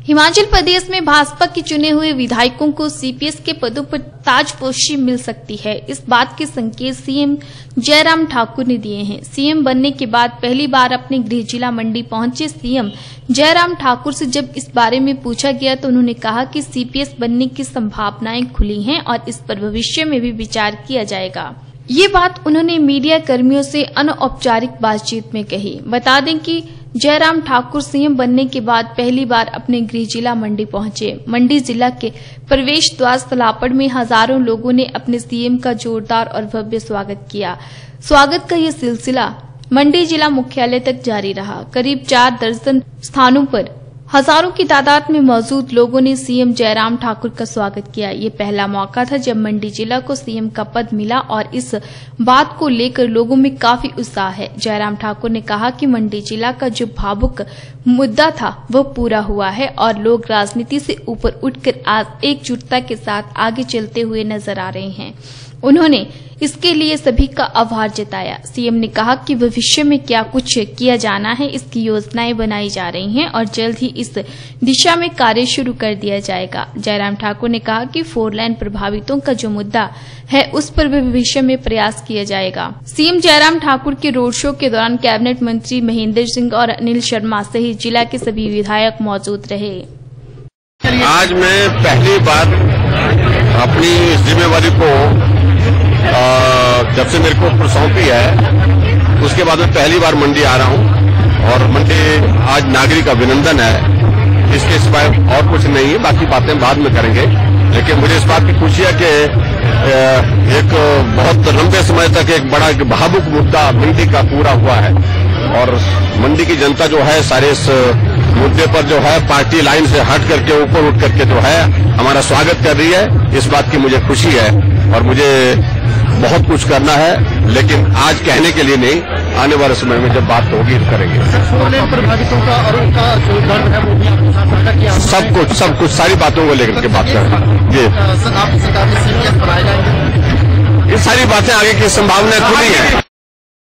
हिमाचल प्रदेश में भाजपा के चुने हुए विधायकों को सीपीएस के पदों पर ताजपोशी मिल सकती है। इस बात के संकेत सीएम जयराम ठाकुर ने दिए हैं। सीएम बनने के बाद पहली बार अपने गृह जिला मंडी पहुंचे सीएम जयराम ठाकुर से जब इस बारे में पूछा गया तो उन्होंने कहा कि सीपीएस बनने की संभावनाएं खुली हैं और इस पर भविष्य में भी विचार किया जाएगा। ये बात उन्होंने मीडिया कर्मियों से अनौपचारिक बातचीत में कही। बता दें कि जयराम ठाकुर सीएम बनने के बाद पहली बार अपने गृह जिला मंडी पहुंचे। मंडी जिला के प्रवेश द्वार सलापड़ में हजारों लोगों ने अपने सीएम का जोरदार और भव्य स्वागत किया। स्वागत का ये सिलसिला मंडी जिला मुख्यालय तक जारी रहा। करीब 4 दर्जन स्थानों पर हजारों की तादाद में मौजूद लोगों ने सीएम जयराम ठाकुर का स्वागत किया। ये पहला मौका था जब मंडी जिला को सीएम का पद मिला और इस बात को लेकर लोगों में काफी उत्साह है। जयराम ठाकुर ने कहा कि मंडी जिला का जो भावुक मुद्दा था वह पूरा हुआ है और लोग राजनीति से ऊपर उठकर आज एकजुटता के साथ आगे चलते हुए नजर आ रहे हैं। उन्होंने इसके लिए सभी का आभार जताया। सीएम ने कहा कि भविष्य में क्या कुछ किया जाना है, इसकी योजनाएं बनाई जा रही हैं और जल्द ही इस दिशा में कार्य शुरू कर दिया जाएगा। जयराम ठाकुर ने कहा कि 4 लाइन प्रभावितों का जो मुद्दा है उस पर भी भविष्य में प्रयास किया जाएगा। सीएम जयराम ठाकुर के रोड शो के दौरान कैबिनेट मंत्री महेंद्र सिंह और अनिल शर्मा सहित जिला के सभी विधायक मौजूद रहे। आज मैं पहली बार अपनी जिम्मेवारी को जब से मेरे को सौंपी है उसके बाद मैं पहली बार मंडी आ रहा हूं और मंडी आज नागरिक अभिनंदन है। इसके सिवाय और कुछ नहीं है, बाकी बातें बाद में करेंगे। लेकिन मुझे इस बात की खुशी है कि एक बहुत लंबे समय तक एक बड़ा भावुक मुद्दा मंडी का पूरा हुआ है और मंडी की जनता जो है सारे इस मुद्दे पर जो है पार्टी लाइन से हट करके ऊपर उठ करके जो है हमारा स्वागत कर रही है। इस बात की मुझे खुशी है और मुझे बहुत कुछ करना है, लेकिन आज कहने के लिए नहीं, आने वाले समय में जब बात होगी तो करेंगे। प्रभावितों का और उनका जो दर्द है वो भी आपके साथ साझा किया। सब कुछ सारी बातों को लेकर के बात करें। जी, आपकी सरकार में सीपीएस बनाए जाएंगे। ये सारी बातें आगे की संभावना खुली है।